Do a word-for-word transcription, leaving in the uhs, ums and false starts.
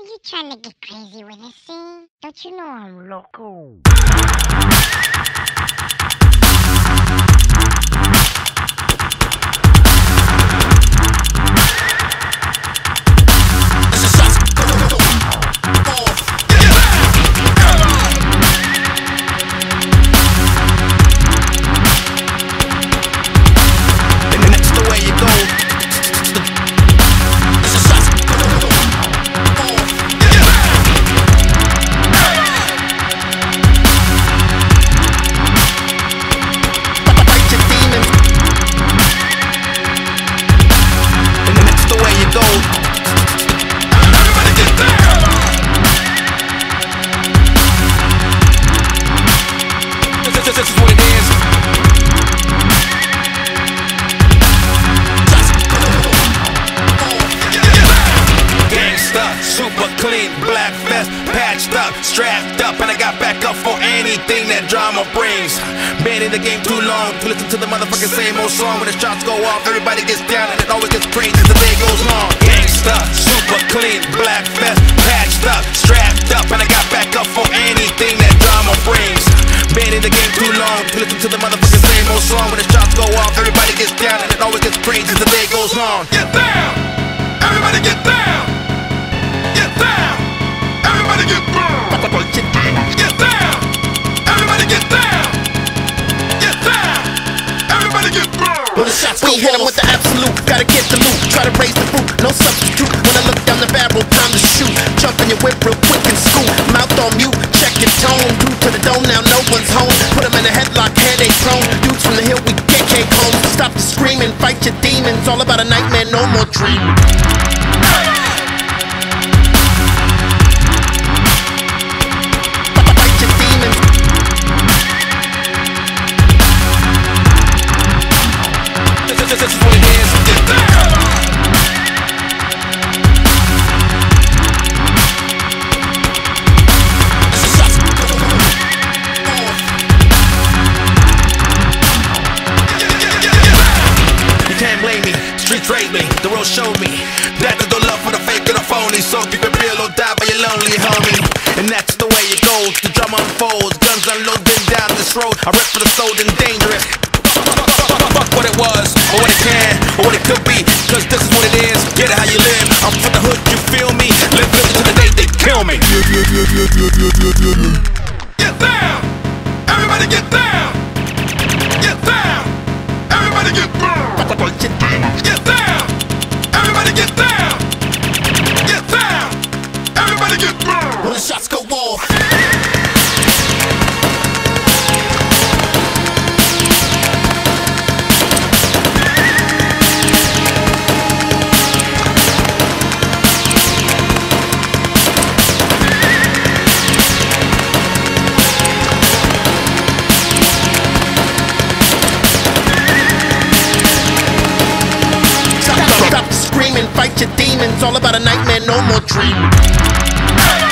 Are you trying to get crazy with this thing? Don't you know I'm loco? This is what it is. Gangsta, super clean, black vest, patched up, strapped up, and I got back up for anything that drama brings. Been in the game too long to listen to the motherfucking same old song. When the shots go off, everybody gets down and it always gets crazy as the day goes long. Gangsta, super clean, black vest, patched up, strapped up, and I got back up for anything that drama brings. Been in the game too long to listen to the motherfucking same old song. When the shots go off, everybody gets down and it always gets crazy as the day goes on. Get down! Everybody get down! Get down! Everybody get down! Get down! Everybody get down! Get down! Everybody get down! When the shots go, we hit 'em with the absolute. Gotta get the loot, try to raise the fruit, no substitute. When I look down the barrel, time to shoot. Jump in your whip real quick and scoop. Mouth on mute, check your tone. Due to the dome, now no one's home. Put 'em in a headlock, headache prone. Dudes from the hill, we get cake home. Stop the screaming, fight your demons. All about a nightmare, no more dreaming. Fight your demons. This, this, this is what it is. Get down! Streets raised me, the road showed me that there's no love for the fake and the phony. So keep it real or die by your lonely homie. And that's the way it goes, the drama unfolds. Guns unloading down this road. I rep for the sold and dangerous. Fuck what it was, or what it can, or what it could be. Cause this is what it is, get it how you live. I'm from the hood, you feel me? Live living to the day they kill me. Get down! Everybody get down! Get down! Everybody get down! Get down! Everybody get down! Get down! Everybody get down! When the shots go off. Fight your demons, all about a nightmare, no more dreaming.